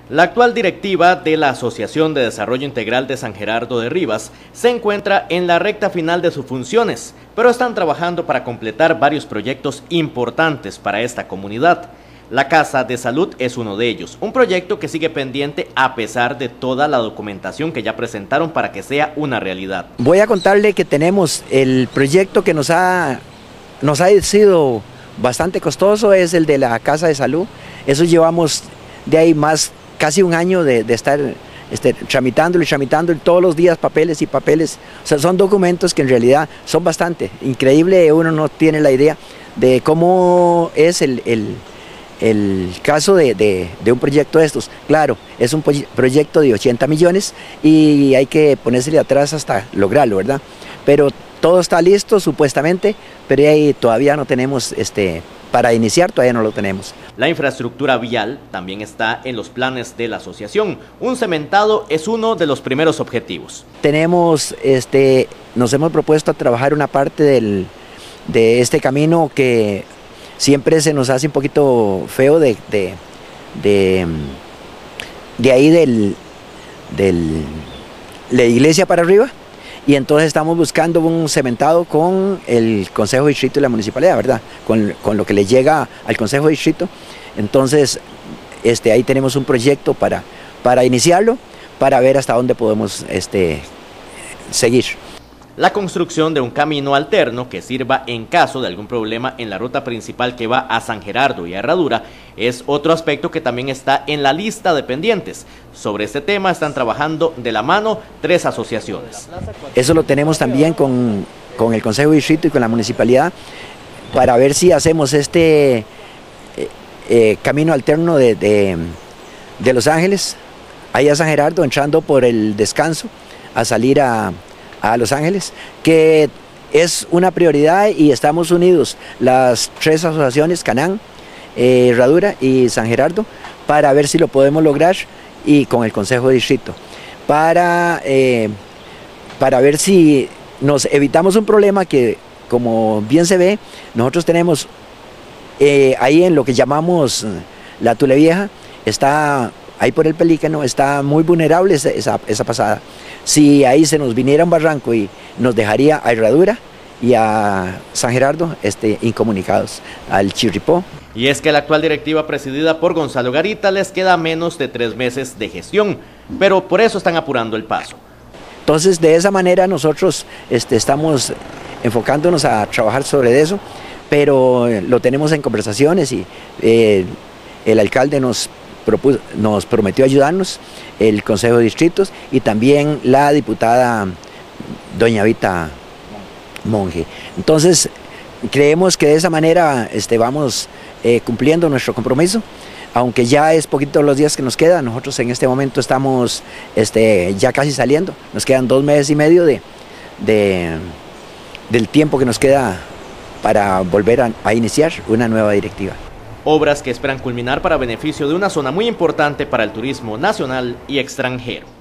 La actual directiva de la Asociación de Desarrollo Integral de San Gerardo de Rivas se encuentra en la recta final de sus funciones, pero están trabajando para completar varios proyectos importantes para esta comunidad. La Casa de Salud es uno de ellos, un proyecto que sigue pendiente a pesar de toda la documentación que ya presentaron para que sea una realidad. Voy a contarle que tenemos el proyecto que nos ha sido bastante costoso, es el de la Casa de Salud. Eso llevamos de ahí casi un año de estar tramitándolo todos los días, papeles y papeles. O sea, son documentos que en realidad son bastante increíble. Uno no tiene la idea de cómo es el caso de un proyecto de estos. Claro, es un proyecto de 80 millones y hay que ponérsele atrás hasta lograrlo, ¿verdad? Pero todo está listo supuestamente, pero ahí todavía no tenemos, para iniciar todavía no lo tenemos. La infraestructura vial también está en los planes de la asociación. Un cementado es uno de los primeros objetivos. Nos hemos propuesto trabajar una parte de este camino que siempre se nos hace un poquito feo de ahí de la iglesia para arriba, y entonces estamos buscando un cementado con el Consejo de Distrito y la Municipalidad, ¿verdad? Con lo que le llega al Consejo de Distrito. Entonces ahí tenemos un proyecto para iniciarlo, para ver hasta dónde podemos seguir. La construcción de un camino alterno que sirva en caso de algún problema en la ruta principal que va a San Gerardo y a Herradura es otro aspecto que también está en la lista de pendientes. Sobre este tema están trabajando de la mano 3 asociaciones. Eso lo tenemos también con el Consejo de Distrito y con la Municipalidad para ver si hacemos camino alterno de Los Ángeles, ahí a San Gerardo, entrando por el Descanso, a salir a Los Ángeles, que es una prioridad, y estamos unidos las 3 asociaciones, Canán, Herradura y San Gerardo, para ver si lo podemos lograr, y con el Consejo de Distrito, para ver si nos evitamos un problema que, como bien se ve, nosotros tenemos ahí en lo que llamamos la Tule Vieja, está ahí por el Pelícano, está muy vulnerable esa pasada. Si ahí se nos viniera un barranco y nos dejaría a Herradura y a San Gerardo incomunicados, al Chirripó. Y es que la actual directiva presidida por Gonzalo Garita les queda menos de 3 meses de gestión, pero por eso están apurando el paso. Entonces, de esa manera nosotros estamos enfocándonos a trabajar sobre eso, pero lo tenemos en conversaciones, y el alcalde nos prometió ayudarnos, el Consejo de Distritos y también la diputada doña Vita Monge. Entonces creemos que de esa manera vamos cumpliendo nuestro compromiso, aunque ya es poquito los días que nos quedan. Nosotros en este momento estamos ya casi saliendo, nos quedan 2 meses y medio del tiempo que nos queda para volver a iniciar una nueva directiva. Obras que esperan culminar para beneficio de una zona muy importante para el turismo nacional y extranjero.